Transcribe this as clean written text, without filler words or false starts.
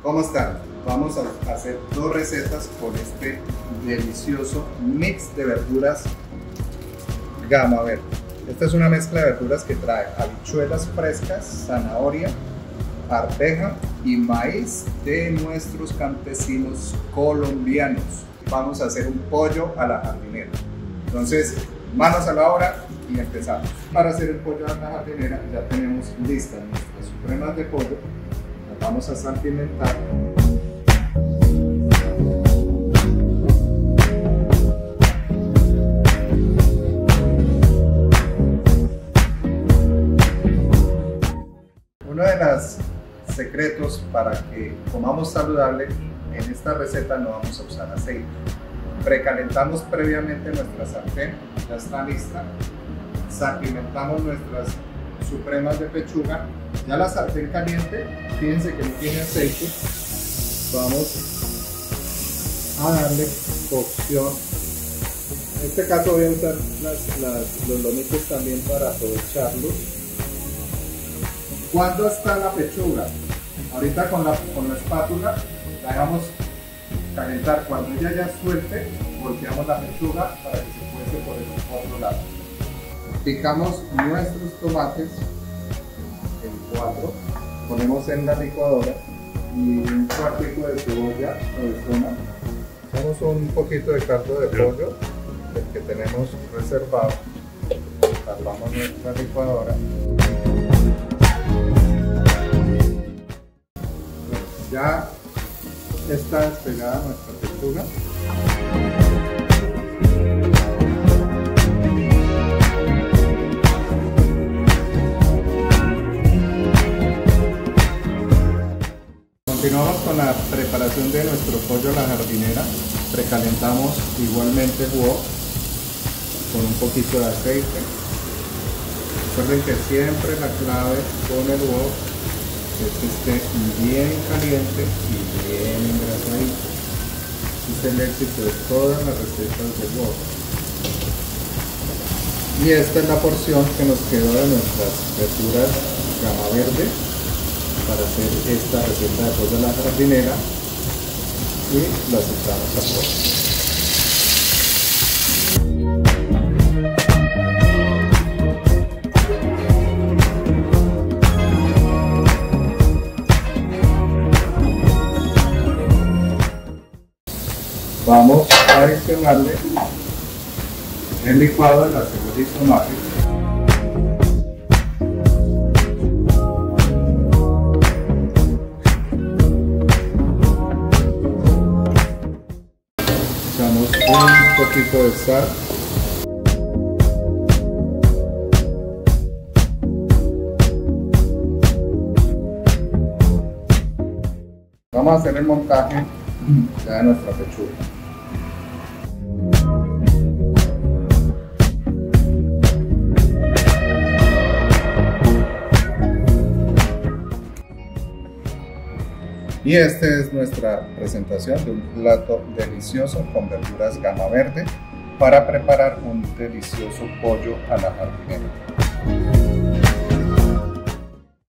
¿Cómo están? Vamos a hacer dos recetas con este delicioso mix de verduras Gama Verde. Esta es una mezcla de verduras que trae habichuelas frescas, zanahoria, arveja y maíz de nuestros campesinos colombianos. Vamos a hacer un pollo a la jardinera. Entonces, manos a la obra y empezamos. Para hacer el pollo a la jardinera ya tenemos listas nuestras supremas de pollo. Las vamos a salpimentar. Uno de los secretos para que comamos saludable, en esta receta no vamos a usar aceite. Precalentamos previamente nuestra sartén, ya está lista. Salpimentamos nuestras supremas de pechuga. Ya la sartén caliente, fíjense que no tiene aceite. Vamos a darle cocción. En este caso voy a usar los lomitos también para aprovecharlos. ¿Cuándo está la pechuga? Ahorita con la espátula la dejamos calentar. Cuando ella ya suelte, volteamos la pechuga para que se cuece por el otro lado. Picamos nuestros tomates en 4, ponemos en la licuadora y un cuartico de cebolla o de zona. Echamos un poquito de caldo de pollo, el que tenemos reservado. Tapamos nuestra licuadora. Ya está despegada nuestra pechuga. Continuamos con la preparación de nuestro pollo a la jardinera. Precalentamos igualmente el wok con un poquito de aceite. Recuerden que siempre la clave con el wok es que esté bien caliente y bien engrasadito. Este es el éxito de todas las recetas del wok. Y esta es la porción que nos quedó de nuestras verduras Gama Verde para hacer esta receta de pollo a la jardinera y las echamos a fuego. Vamos a adicionarle el licuado de la cebolla y tomate. Echamos un poquito de sal. Vamos a hacer el montaje ya de nuestra pechuga. Y esta es nuestra presentación de un plato delicioso con verduras Gama Verde para preparar un delicioso pollo a la jardinera.